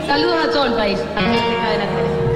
Saludos a todo el país, a todos los de Cadena 3.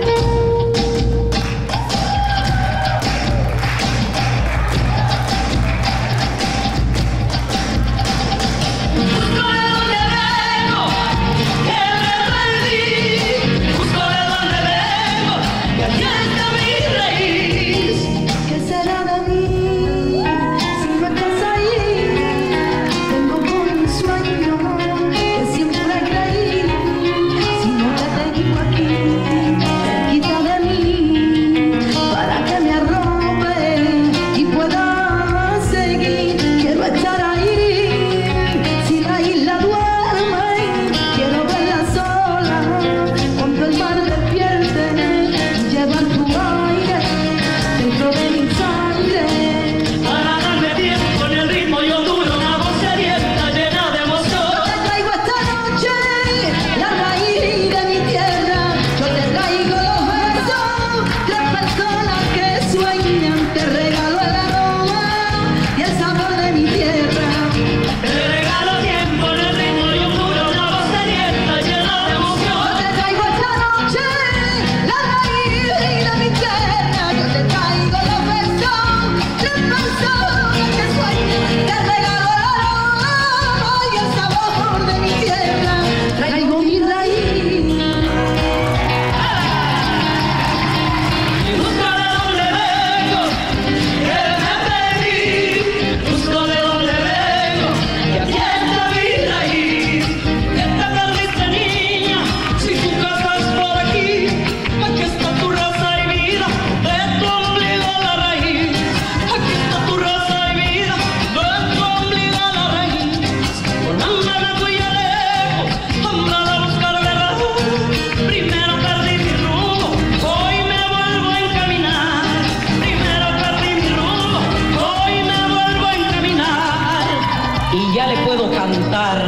Ya le puedo cantar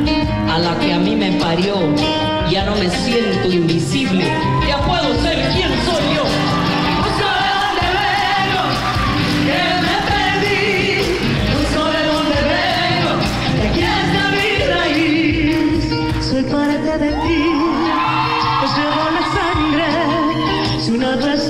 a la que a mí me parió. Ya no me siento invisible. Ya puedo ser quien soy yo. Busco de dónde vengo, que me perdí. Busco de dónde vengo, que aquí está mi raíz. Soy parte de ti, os llevo la sangre. Si una vez